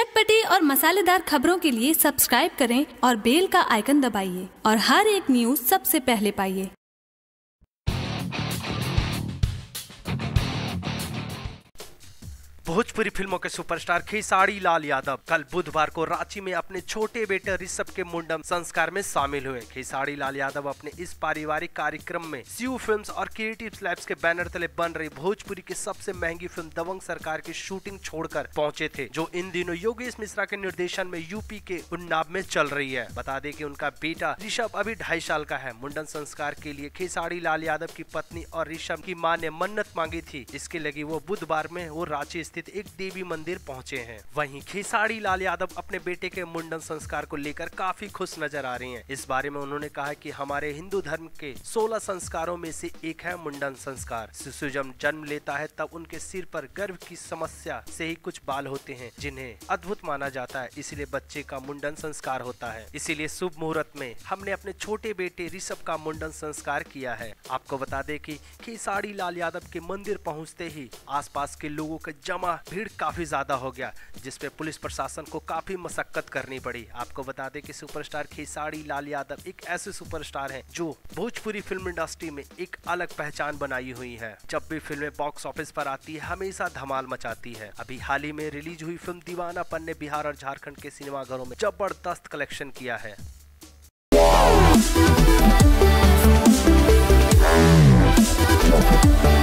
चटपटी और मसालेदार खबरों के लिए सब्सक्राइब करें और बेल का आइकन दबाइए और हर एक न्यूज़ सबसे पहले पाइए। भोजपुरी फिल्मों के सुपरस्टार खेसारी लाल यादव कल बुधवार को रांची में अपने छोटे बेटे ऋषभ के मुंडन संस्कार में शामिल हुए। खेसारी लाल यादव अपने इस पारिवारिक कार्यक्रम में सीयू फिल्म्स और क्रिएटिव लैब्स के बैनर तले बन रही भोजपुरी की सबसे महंगी फिल्म दबंग सरकार की शूटिंग छोड़कर पहुंचे थे, जो इन दिनों योगेश मिश्रा के निर्देशन में यूपी के उन्नाव में चल रही है। बता दें कि उनका बेटा ऋषभ अभी 2.5 साल का है। मुंडन संस्कार के लिए खेसारी लाल यादव की पत्नी और ऋषभ की मां ने मन्नत मांगी थी। इसके लगी वो बुधवार में वो रांची स्थित एक देवी मंदिर पहुंचे हैं। वहीं खेसारी लाल यादव अपने बेटे के मुंडन संस्कार को लेकर काफी खुश नजर आ रही हैं। इस बारे में उन्होंने कहा कि हमारे हिंदू धर्म के 16 संस्कारों में से एक है मुंडन संस्कार। शिशु जब जन्म लेता है तब उनके सिर पर गर्भ की समस्या से ही कुछ बाल होते हैं, जिन्हें अद्भुत माना जाता है, इसलिए बच्चे का मुंडन संस्कार होता है। इसीलिए शुभ मुहूर्त में हमने अपने छोटे बेटे ऋषभ का मुंडन संस्कार किया है। आपको बता दें कि खेसारी लाल यादव के मंदिर पहुंचते ही आसपास के लोगों का जमा भीड़ काफी ज्यादा हो गया, जिसपे पुलिस प्रशासन को काफी मशक्कत करनी पड़ी। आपको बता दें कि सुपरस्टार खेसारी लाल यादव एक ऐसे सुपरस्टार हैं जो भोजपुरी फिल्म इंडस्ट्री में एक अलग पहचान बनाई हुई है। जब भी फिल्में बॉक्स ऑफिस पर आती है हमेशा धमाल मचाती है। अभी हाल ही में रिलीज हुई फिल्म दीवानापन ने बिहार और झारखंड के सिनेमाघरों में जबरदस्त कलेक्शन किया है।